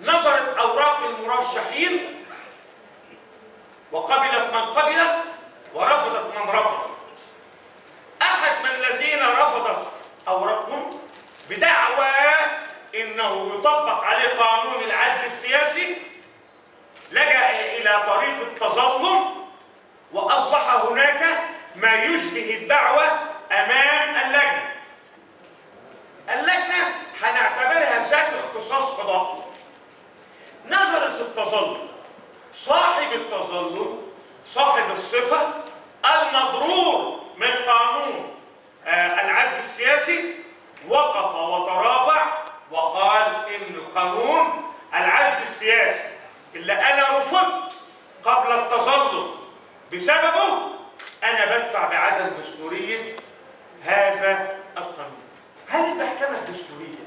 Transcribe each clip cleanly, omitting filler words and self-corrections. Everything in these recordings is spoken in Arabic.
نظرت أوراق المرشحين وقبلت من قبلت ورفضت من رفض. أحد من الذين رفضت أوراقهم بدعوى إنه يطبق عليه قانون العزل السياسي لجأ إلى طريق التظلم، وأصبح هناك ما يشبه الدعوة أمام اللجنة. اللجنة هنعتبرها ذات اختصاص قضائي. نظرت التظلم، صاحب التظلم صاحب الصفة المضرور من قانون العزل السياسي وقف وترافع وقال إن قانون العزل السياسي اللي أنا رفضت قبل التظلم بسببه أنا بدفع بعدم دستورية هذا القانون. هل المحكمة الدستورية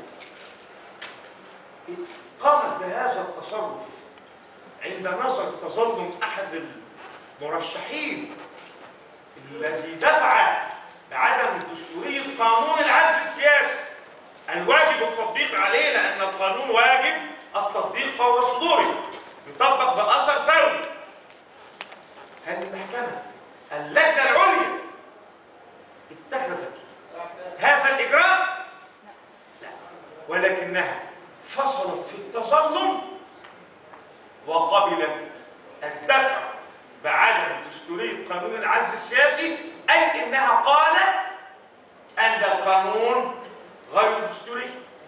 قامت بهذا التصرف عند نظر تظلم أحد المرشحين الذي دفع بعدم دستورية قانون العزل السياسي الواجب التطبيق عليه، لأن القانون واجب التطبيق فور صدوره يطبق بأثر فوري؟ هل المحكمة اللجنة العليا اتخذت هذا الإجراء؟ لا، ولكنها فصلت في التظلم وقبلت الدفع بعدم دستورية قانون العزل السياسي، أي إنها قالت أن القانون غير دستوري،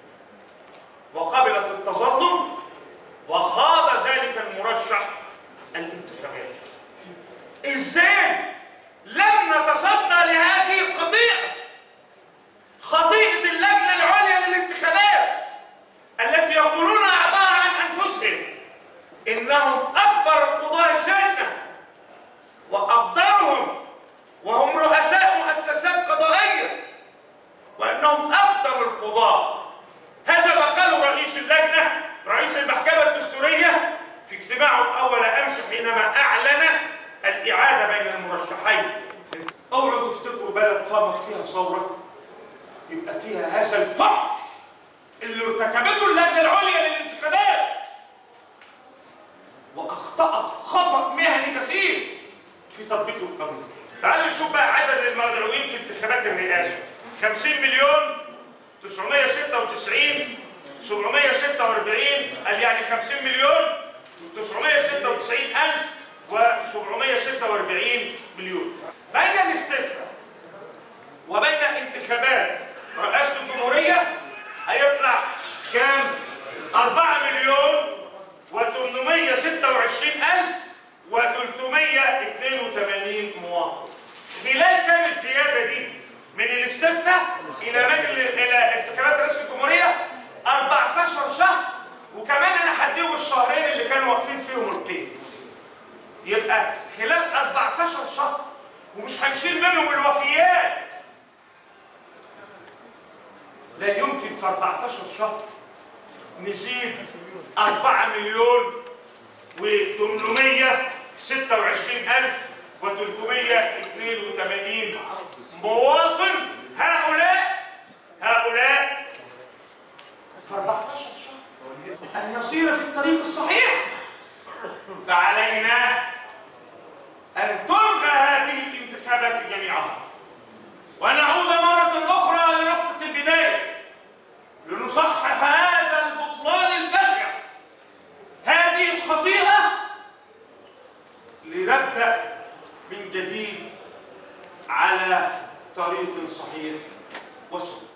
وقبلت التظلم وخاض ذلك المرشح الانتخابات. إزاي لم نتصدى لهذه الخطيئة، خطيئة اللجنة العليا للانتخابات التي يقولون أعضاء عن أنفسهم إنهم أكبر قضاة الجنة وأقدرهم وهم رؤساء مؤسسات قضائية وأنهم أقدم القضاة؟ هذا ما قاله رئيس اللجنة، رئيس المحكمة الدستورية في اجتماعه الأول أمس حينما أعلن الإعادة بين المرشحين. اوعوا تفتكروا بلد قامت فيها ثورة يبقى فيها هذا الفحش اللي ارتكبته اللجنة العليا للانتخابات، وأخطأت خطأ مهني كثير في تطبيق القانون. تعالوا نشوف بقى عدد المدعوين في انتخابات الرئاسة: 50,997,746 قال يعني 50,996,746 مليون. بين الاستفتاء وبين انتخابات رئاسة الجمهورية هيطلع كام؟ 4,826,382 مواطن. خلال كام الزيادة دي من الاستفتاء إلى انتخابات رئاسة الجمهورية؟ 14 شهر، وكمان أنا هديهم الشهرين اللي كانوا واقفين فيهم القيد. يبقى خلال 14 شهر، ومش هنشيل منهم الوفيات. لا يمكن في 14 شهر نزيد 4,826,382 مواطن. هؤلاء في 14 شهر أن نسير في الطريق الصحيح، فعلينا أن تلغى هذه الانتخابات جميعها ونعود مرة أخرى لنقطة البداية لنصحح هذا البطلان البشع، هذه الخطيئة، لنبدأ من جديد على طريق صحيح وسليم.